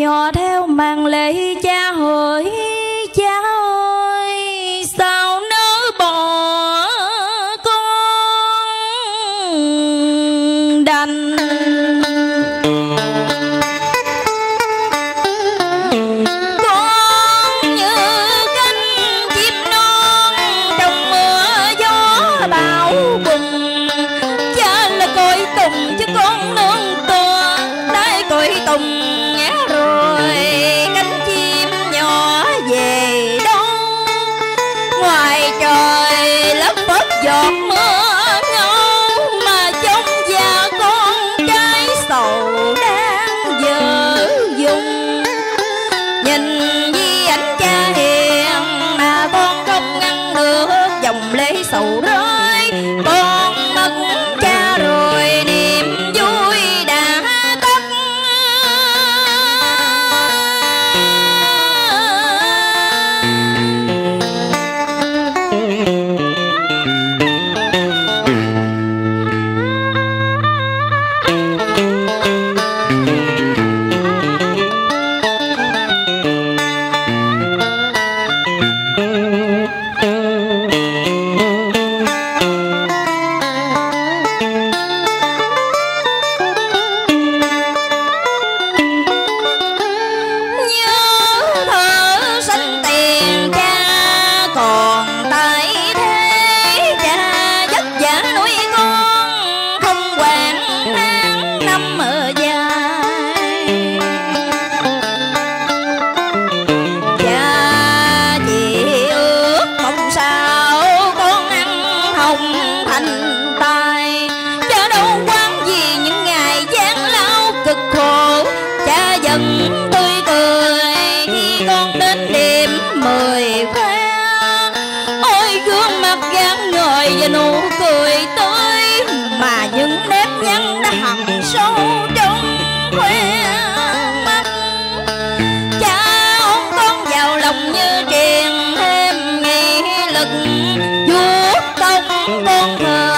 nhỏ theo màn lệ cha hỡi cha ơi, sao nỡ bỏ con đành. Con như cánh chim non trong mưa gió bão bùng, cha là cội tùng chứ con nương tựa đái cội tùng ngã rồi cánh chim nhỏ về đâu. Ngoài trời lất phất giọt mưa ngâu mà trong da con trái sầu đang dở dùng. Nhìn vì ảnh cha hiền mà con không ngăn được dòng lệ sầu rơi. Con mất cha rồi niềm vui đã tắt. Tươi cười khi con đến đêm 10 khoe. Ôi gương mặt rạng ngời và nụ cười tươi mà những nếp nhăn đã hằn sâu trong khóe mắt. Cha ôm con vào lòng như truyền thêm nghị lực, vuốt tóc con thờ